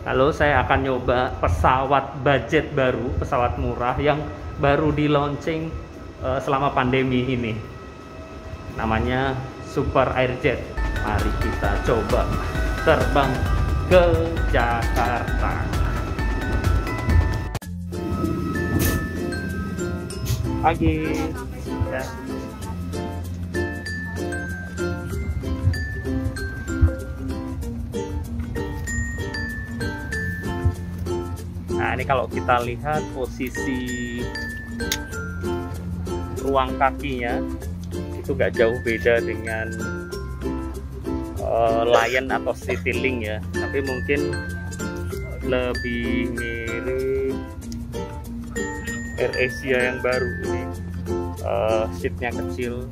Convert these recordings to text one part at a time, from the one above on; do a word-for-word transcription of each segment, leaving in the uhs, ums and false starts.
Lalu saya akan nyoba pesawat budget baru, pesawat murah yang baru di launching uh, selama pandemi ini. Namanya Super Airjet. Mari kita coba terbang ke Jakarta. Pagi. Ya. Nah, ini kalau kita lihat posisi ruang kakinya itu gak jauh beda dengan uh, Lion atau Citylink ya, tapi mungkin lebih mirip AirAsia yang baru ini. Uh, seatnya kecil,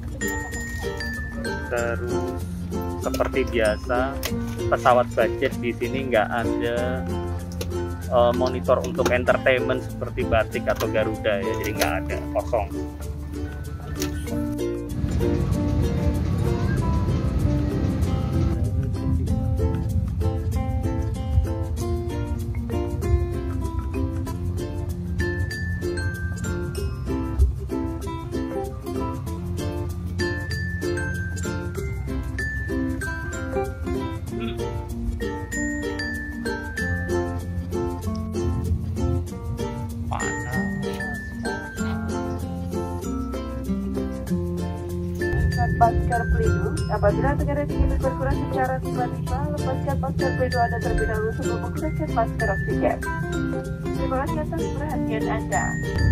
terus seperti biasa pesawat budget di sini nggak ada uh, monitor untuk entertainment seperti Batik atau Garuda ya, jadi nggak ada, kosong. Masker pelindung. Apabila tekanan ingin berkurang secara tiba-tiba, lepaskan masker pelindung Anda terlebih dahulu sebelum menggunakan masker oksigen. Terima kasih atas perhatian Anda.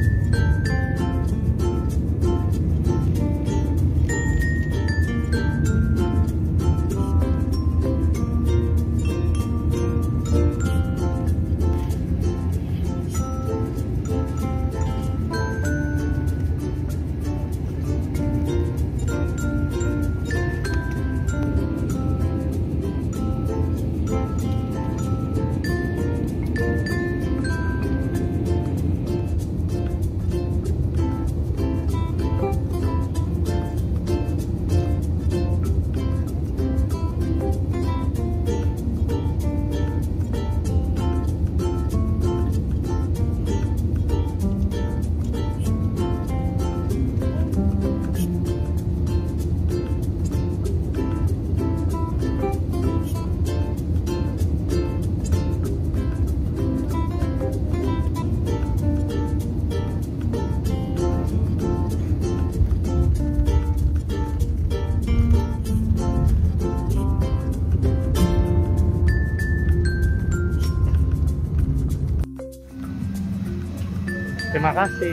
Terima kasih.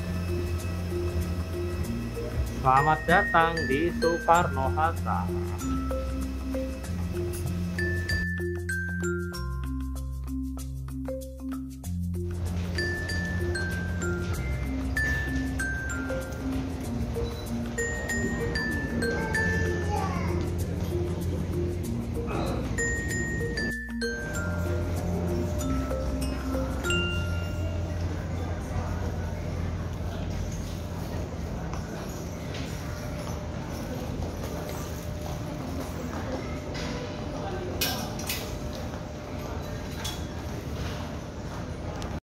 Selamat datang di Soekarno Hatta.